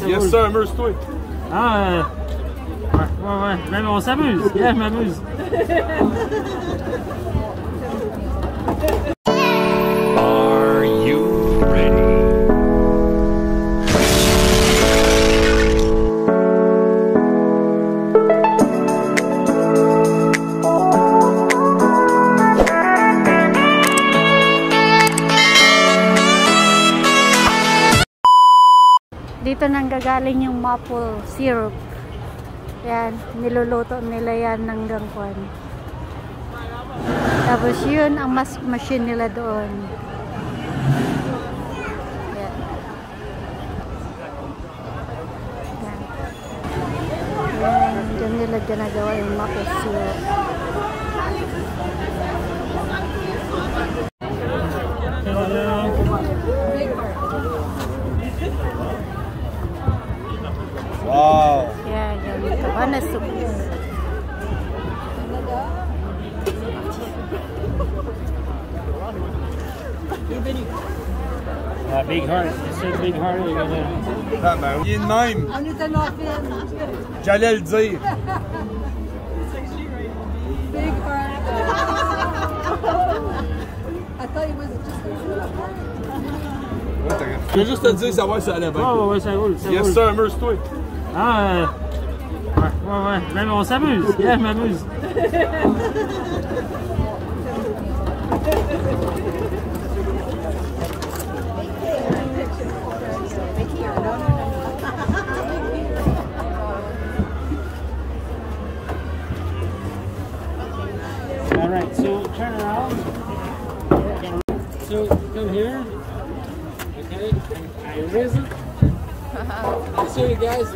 Yes sir, amuse-toi. Ah, ouais. Même on s'amuse. Yeah, je m'amuse. Are you ready? Dito nang gagaling yung maple syrup. Yan, niluluto nila yan ng gangkwan. Tapos yun ang machine nila doon. Yan. Yan, dyan nila ginagawa yung maple syrup. Wow. Yan, yung Cabane sucre. Big heart. It's a big heart. Il est de même. J'allais le dire. Big heart. I thought it was just Je vais juste te dire savoir si ça allait bien. Ouais, ça roule. Yes sir, amuse-toi. Ah, ouais. Même on s'amuse. Yeah, je m'amuse. Alright, so turn around. So come here. Okay, I raise it. I'll show you guys.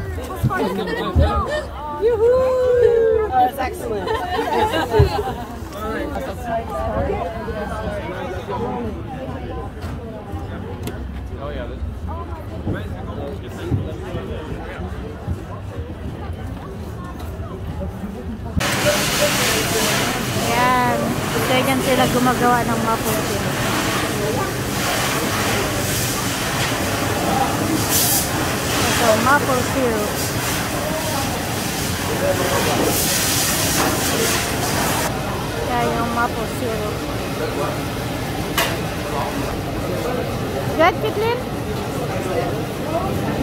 Yoo-hoo! That's excellent. Yan, ganyan sila gumagawa ng maple syrup. So, maple syrup. Yan yung maple syrup. Good, Kitlin?